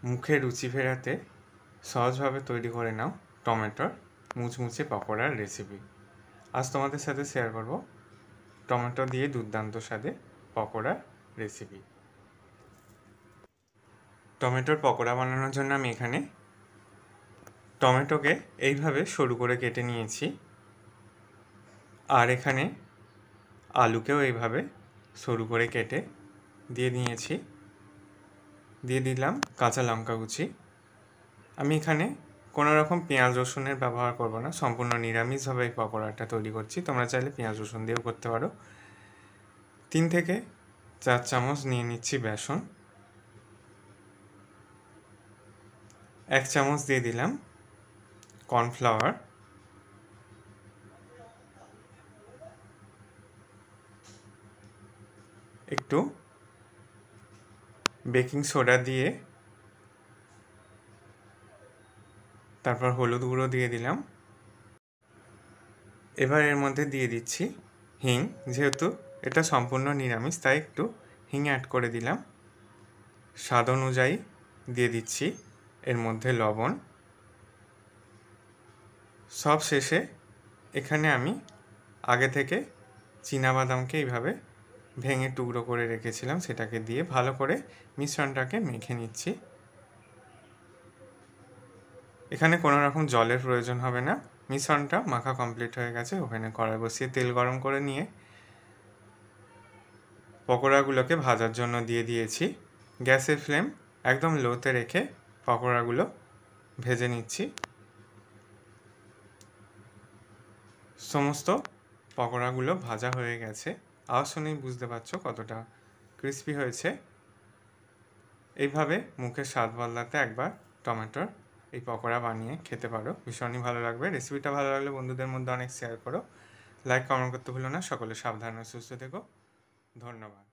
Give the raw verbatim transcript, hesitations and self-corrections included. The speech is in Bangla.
মুখে রুচি ফেরাতে সহজভাবে তৈরি করে নাও টমেটোর মুচমুচে পকোড়ার রেসিপি। আজ তোমাদের সাথে শেয়ার করব টমেটো দিয়ে দুর্দান্ত স্বাদে পকোড়ার রেসিপি। টমেটোর পকোড়া বানানোর জন্য আমি এখানে টমেটোকে এইভাবে সরু করে কেটে নিয়েছি, আর এখানে আলুকেও এইভাবে সরু করে কেটে দিয়ে নিয়েছি। দিয়ে দিলাম কাঁচা লঙ্কা কুচি। আমি এখানে কোনো রকম পেঁয়াজ রসুনের ব্যবহার করব না, সম্পূর্ণ নিরামিষভাবে এই পকোড়াটা তৈরি করছি। তোমরা চাইলে পেঁয়াজ রসুন দিয়েও করতে পারো। তিন থেকে চার চামচ নিয়ে নিচ্ছি বেসন। এক চামচ দিয়ে দিলাম কর্নফ্লাওয়ার। একটু বেকিং সোডা দিয়ে তারপর হলুদ গুঁড়ো দিয়ে দিলাম। এবার এর মধ্যে দিয়ে দিচ্ছি হিং। যেহেতু এটা সম্পূর্ণ নিরামিষ তাই একটু হিং অ্যাড করে দিলাম। স্বাদ অনুযায়ী দিয়ে দিচ্ছি এর মধ্যে লবণ। সব শেষে এখানে আমি আগে থেকে চীনাবাদামকে এইভাবে ভেঙে টুকরো করে রেখেছিলাম, সেটাকে দিয়ে ভালো করে মিশ্রণটাকে মেখে নিচ্ছি। এখানে কোনো রকম জলের প্রয়োজন হবে না। মিশ্রণটা মাখা কমপ্লিট হয়ে গেছে। ওখানে কড়াই বসিয়ে তেল গরম করে নিয়ে পকোড়াগুলোকে ভাজার জন্য দিয়ে দিয়েছি। গ্যাসের ফ্লেম একদম লোতে রেখে পকোড়াগুলো ভেজে নিচ্ছি। সমস্ত পকোড়াগুলো ভাজা হয়ে গেছে। আওয়াজ শুনেই বুঝতে পারছো কতটা ক্রিস্পি হয়েছে। এইভাবে মুখে স্বাদ বদলাতে একবার টমেটোর এই পকোড়া বানিয়ে খেতে পারো, ভীষণই ভালো লাগবে। রেসিপিটা ভালো লাগলে বন্ধুদের মধ্যে অনেক শেয়ার করো, লাইক কমেন্ট করতে ভুলো না। সকলে সাবধানে সুস্থ থেকো। ধন্যবাদ।